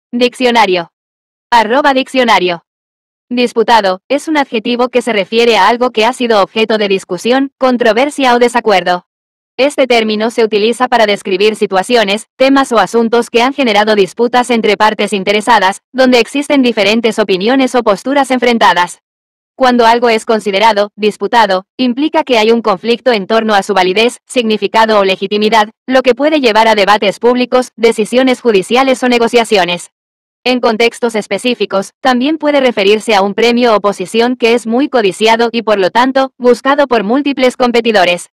Diccionario. @diccionario. Disputado, es un adjetivo que se refiere a algo que ha sido objeto de discusión, controversia o desacuerdo. Este término se utiliza para describir situaciones, temas o asuntos que han generado disputas entre partes interesadas, donde existen diferentes opiniones o posturas enfrentadas. Cuando algo es considerado disputado, implica que hay un conflicto en torno a su validez, significado o legitimidad, lo que puede llevar a debates públicos, decisiones judiciales o negociaciones. En contextos específicos, también puede referirse a un premio o posición que es muy codiciado y por lo tanto, buscado por múltiples competidores.